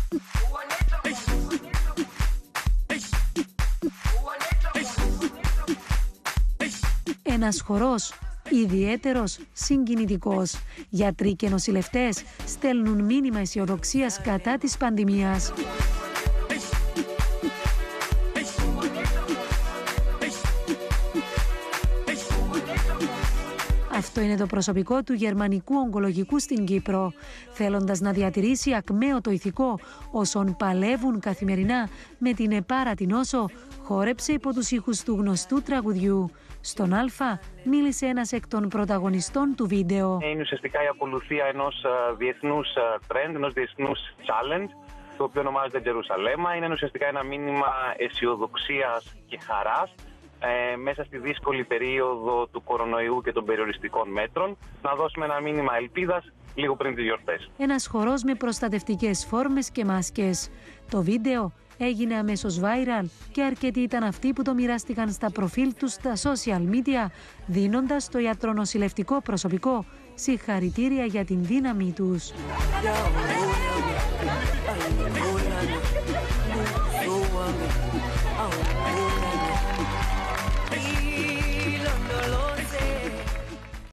Ένας χορός ιδιαίτερος, συγκινητικός. Γιατροί και νοσηλευτές στέλνουν μήνυμα αισιοδοξίας κατά της πανδημίας. Αυτό είναι το προσωπικό του Γερμανικού Ογκολογικού στην Κύπρο, θέλοντας να διατηρήσει ακμαίο ηθικό όσων παλεύουν καθημερινά με την επάρατη νόσο, χόρεψε υπό τους ήχους του γνωστού τραγουδιού. Στον Αλφα μίλησε ένας εκ των πρωταγωνιστών του βίντεο. Είναι ουσιαστικά η ακολουθία ενός διεθνούς trend, ενός διεθνούς challenge, το οποίο ονομάζεται Τζερουσαλέμα. Είναι ουσιαστικά ένα μήνυμα αισιοδοξίας και χαράς μέσα στη δύσκολη περίοδο του κορονοϊού και των περιοριστικών μέτρων, να δώσουμε ένα μήνυμα ελπίδας λίγο πριν τις γιορτές. Ένας χορός με προστατευτικές φόρμες και μάσκες. Το βίντεο έγινε αμέσως viral και αρκετοί ήταν αυτοί που το μοιράστηκαν στα προφίλ τους στα social media, δίνοντας στο ιατρονοσηλευτικό προσωπικό συγχαρητήρια για την δύναμη τους. Oh